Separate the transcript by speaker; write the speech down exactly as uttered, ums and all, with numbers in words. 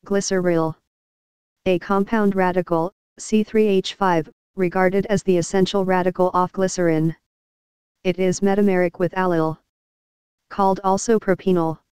Speaker 1: Glyceryl. A compound radical, C three H five, regarded as the essential radical of glycerin. It is metameric with allyl. Called also propenyl.